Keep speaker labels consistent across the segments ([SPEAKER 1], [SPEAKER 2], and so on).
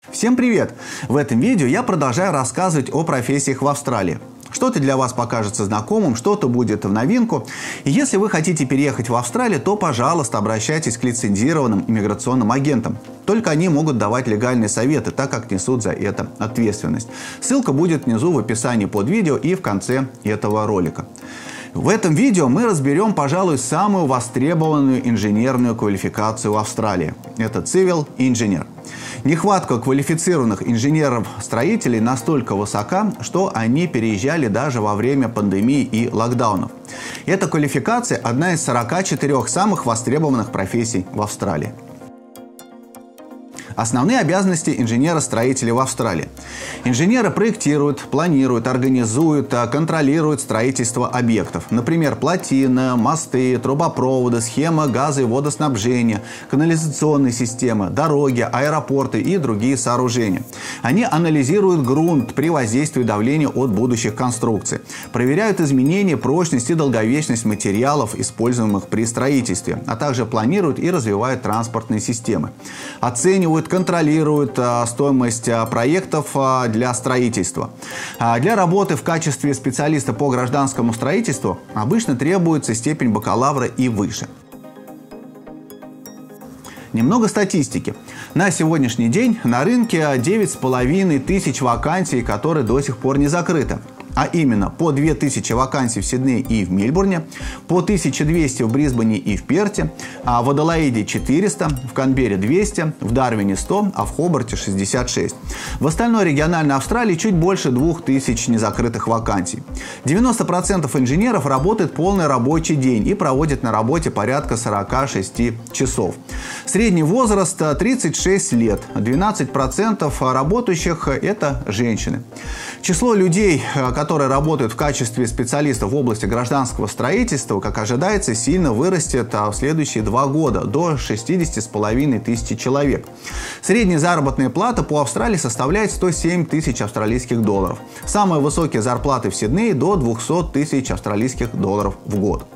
[SPEAKER 1] Всем привет! В этом видео я продолжаю рассказывать о профессиях в Австралии. Что-то для вас покажется знакомым, что-то будет в новинку. И если вы хотите переехать в Австралию, то, пожалуйста, обращайтесь к лицензированным иммиграционным агентам. Только они могут давать легальные советы, так как несут за это ответственность. Ссылка будет внизу в описании под видео и в конце этого ролика. В этом видео мы разберем, пожалуй, самую востребованную инженерную квалификацию в Австралии. Это Civil Engineer. Нехватка квалифицированных инженеров-строителей настолько высока, что они переезжали даже во время пандемии и локдаунов. Эта квалификация – одна из 44 самых востребованных профессий в Австралии. Основные обязанности инженера-строителей в Австралии. Инженеры проектируют, планируют, организуют, контролируют строительство объектов. Например, плотины, мосты, трубопроводы, схемы газа и водоснабжения, канализационные системы, дороги, аэропорты и другие сооружения. Они анализируют грунт при воздействии давления от будущих конструкций. Проверяют изменения, прочность и долговечность материалов, используемых при строительстве, а также планируют и развивают транспортные системы. Оценивают, контролируют стоимость проектов для строительства. Для работы в качестве специалиста по гражданскому строительству обычно требуется степень бакалавра и выше. Немного статистики. На сегодняшний день на рынке 9,5 тысяч вакансий, которые до сих пор не закрыты. А именно по 2000 вакансий в Сиднее и в Мельбурне, по 1200 в Брисбене и в Перте, а в Аделаиде 400, в Канберре 200, в Дарвине 100, а в Хобарте 66. В остальной региональной Австралии чуть больше 2000 незакрытых вакансий. 90% инженеров работают полный рабочий день и проводят на работе порядка 46 часов. Средний возраст 36 лет, 12% работающих – это женщины. Число людей, которые работают в качестве специалистов в области гражданского строительства, как ожидается, сильно вырастет в следующие 2 года до 60,5 тысяч человек. Средняя заработная плата по Австралии составляет 107 тысяч австралийских долларов. Самые высокие зарплаты в Сиднее до 200 тысяч австралийских долларов в год.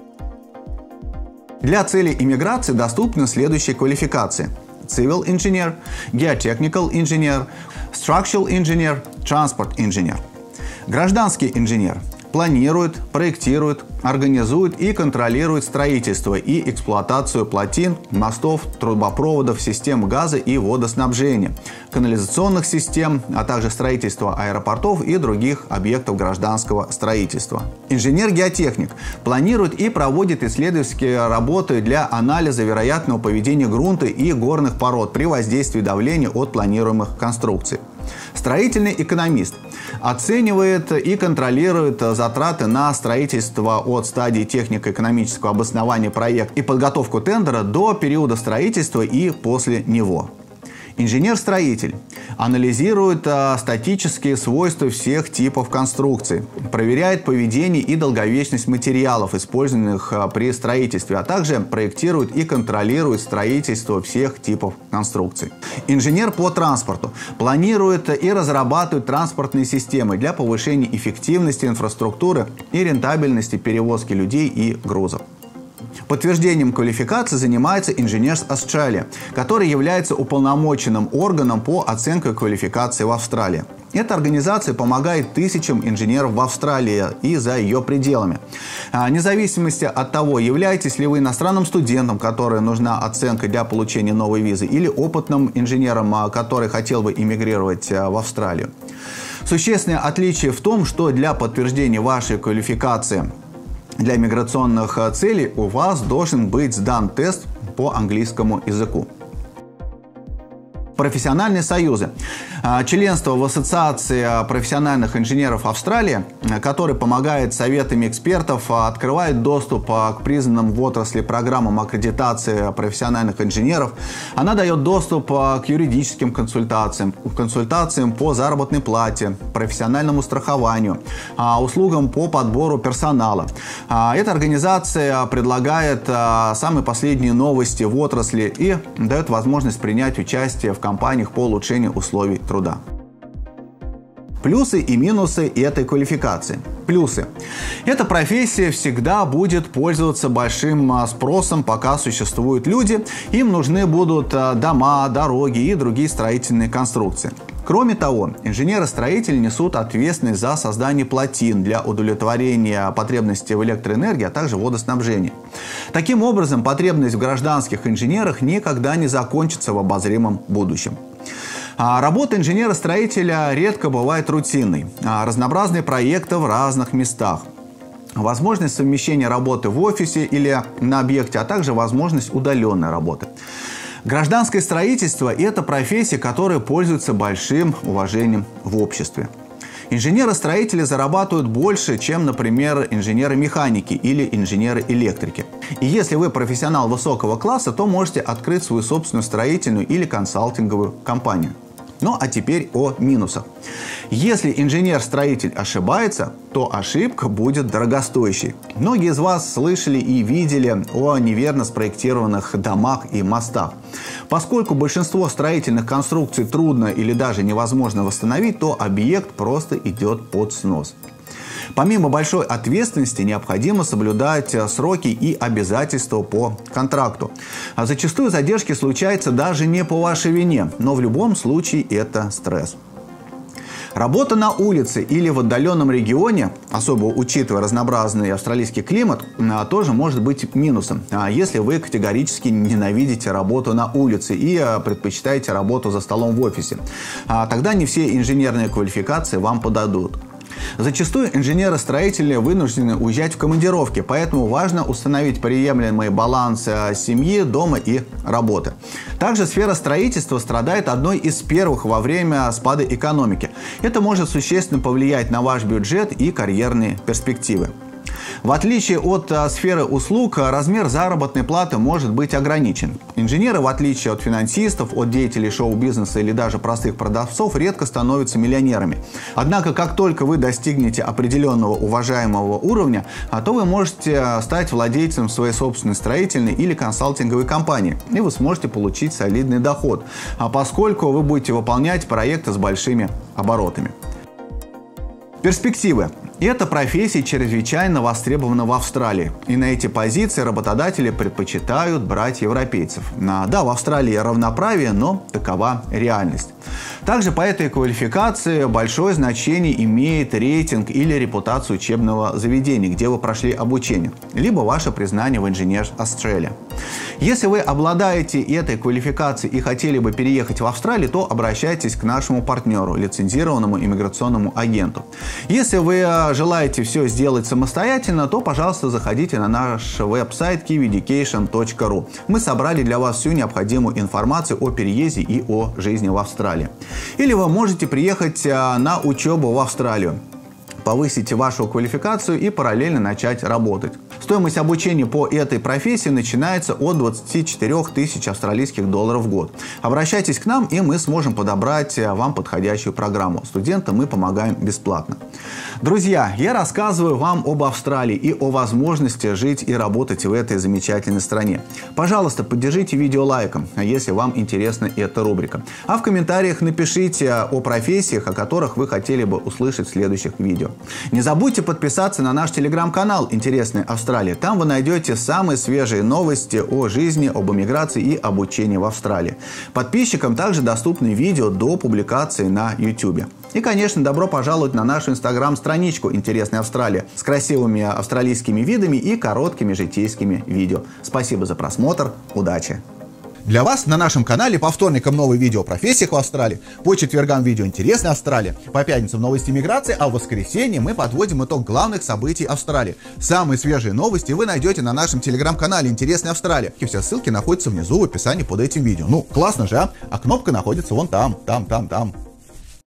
[SPEAKER 1] Для целей иммиграции доступны следующие квалификации: Civil Engineer, Geotechnical Engineer, Structural Engineer, Transport Engineer. Гражданский инженер планирует, проектирует, организует и контролирует строительство и эксплуатацию плотин, мостов, трубопроводов, систем газа и водоснабжения, канализационных систем, а также строительство аэропортов и других объектов гражданского строительства. Инженер-геотехник планирует и проводит исследовательские работы для анализа вероятного поведения грунта и горных пород при воздействии давления от планируемых конструкций. Строительный экономист оценивает и контролирует затраты на строительство от стадии технико-экономического обоснования проекта и подготовку тендера до периода строительства и после него. Инженер-строитель анализирует статические свойства всех типов конструкций, проверяет поведение и долговечность материалов, использованных при строительстве, а также проектирует и контролирует строительство всех типов конструкций. Инженер по транспорту планирует и разрабатывает транспортные системы для повышения эффективности инфраструктуры и рентабельности перевозки людей и грузов. Подтверждением квалификации занимается Engineers Australia, который является уполномоченным органом по оценке квалификации в Австралии. Эта организация помогает тысячам инженеров в Австралии и за ее пределами. Вне зависимости от того, являетесь ли вы иностранным студентом, которой нужна оценка для получения новой визы, или опытным инженером, который хотел бы эмигрировать в Австралию. Существенное отличие в том, что для подтверждения вашей квалификации для миграционных целей у вас должен быть сдан тест по английскому языку. Профессиональные союзы. Членство в Ассоциации профессиональных инженеров Австралии, который помогает советами экспертов, открывает доступ к признанным в отрасли программам аккредитации профессиональных инженеров. Она дает доступ к юридическим консультациям по заработной плате, профессиональному страхованию, услугам по подбору персонала. Эта организация предлагает самые последние новости в отрасли и дает возможность принять участие в кампаниях по улучшению условий труда. Плюсы и минусы этой квалификации. Плюсы. Эта профессия всегда будет пользоваться большим спросом, пока существуют люди. Им нужны будут дома, дороги и другие строительные конструкции. Кроме того, инженеры-строители несут ответственность за создание плотин для удовлетворения потребностей в электроэнергии, а также водоснабжения. Таким образом, потребность в гражданских инженерах никогда не закончится в обозримом будущем. Работа инженера-строителя редко бывает рутинной. Разнообразные проекты в разных местах. Возможность совмещения работы в офисе или на объекте, а также возможность удаленной работы. Гражданское строительство – это профессия, которая пользуется большим уважением в обществе. Инженеры-строители зарабатывают больше, чем, например, инженеры-механики или инженеры-электрики. И если вы профессионал высокого класса, то можете открыть свою собственную строительную или консалтинговую компанию. Ну а теперь о минусах. Если инженер-строитель ошибается, то ошибка будет дорогостоящей. Многие из вас слышали и видели о неверно спроектированных домах и мостах. Поскольку большинство строительных конструкций трудно или даже невозможно восстановить, то объект просто идет под снос. Помимо большой ответственности, необходимо соблюдать сроки и обязательства по контракту. А зачастую задержки случаются даже не по вашей вине, но в любом случае это стресс. Работа на улице или в отдаленном регионе, особо учитывая разнообразный австралийский климат, тоже может быть минусом, если вы категорически ненавидите работу на улице и предпочитаете работу за столом в офисе. Тогда не все инженерные квалификации вам подадут. Зачастую инженеры-строители вынуждены уезжать в командировки, поэтому важно установить приемлемый баланс семьи, дома и работы. Также сфера строительства страдает одной из первых во время спада экономики. Это может существенно повлиять на ваш бюджет и карьерные перспективы. В отличие от сферы услуг, размер заработной платы может быть ограничен. Инженеры, в отличие от финансистов, от деятелей шоу-бизнеса или даже простых продавцов, редко становятся миллионерами. Однако, как только вы достигнете определенного уважаемого уровня, то вы можете стать владельцем своей собственной строительной или консалтинговой компании, и вы сможете получить солидный доход, поскольку вы будете выполнять проекты с большими оборотами. Перспективы. Эта профессия чрезвычайно востребована в Австралии. И на эти позиции работодатели предпочитают брать европейцев. Да, в Австралии равноправие, но такова реальность. Также по этой квалификации большое значение имеет рейтинг или репутация учебного заведения, где вы прошли обучение, либо ваше признание в Engineers Australia. Если вы обладаете этой квалификацией и хотели бы переехать в Австралию, то обращайтесь к нашему партнеру, лицензированному иммиграционному агенту. Если вы желаете все сделать самостоятельно, то, пожалуйста, заходите на наш веб-сайт kiwieducation.ru. Мы собрали для вас всю необходимую информацию о переезде и о жизни в Австралии. Или вы можете приехать на учебу в Австралию, повысить вашу квалификацию и параллельно начать работать. Стоимость обучения по этой профессии начинается от 24 тысяч австралийских долларов в год. Обращайтесь к нам, и мы сможем подобрать вам подходящую программу. Студентам мы помогаем бесплатно. Друзья, я рассказываю вам об Австралии и о возможности жить и работать в этой замечательной стране. Пожалуйста, поддержите видео лайком, если вам интересна эта рубрика. А в комментариях напишите о профессиях, о которых вы хотели бы услышать в следующих видео. Не забудьте подписаться на наш телеграм-канал «Интересная Австралия». Там вы найдете самые свежие новости о жизни, об эмиграции и обучении в Австралии. Подписчикам также доступны видео до публикации на YouTube. И, конечно, добро пожаловать на нашу инстаграм-страничку «Интересная Австралия» с красивыми австралийскими видами и короткими житейскими видео. Спасибо за просмотр. Удачи! Для вас на нашем канале по вторникам новые видео о профессиях в Австралии, по четвергам видео «Интересная Австралия», по пятницам новости миграции, а в воскресенье мы подводим итог главных событий Австралии. Самые свежие новости вы найдете на нашем телеграм-канале «Интересная Австралия». И все ссылки находятся внизу в описании под этим видео. Ну, классно же, а? А кнопка находится вон там.